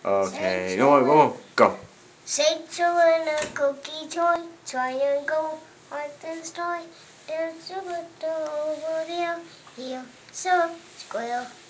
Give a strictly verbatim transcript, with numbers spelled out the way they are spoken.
Okay, come on, come on, go. Shake and a cookie toy, try and go, heart and toy. There's a little over there, here, so square.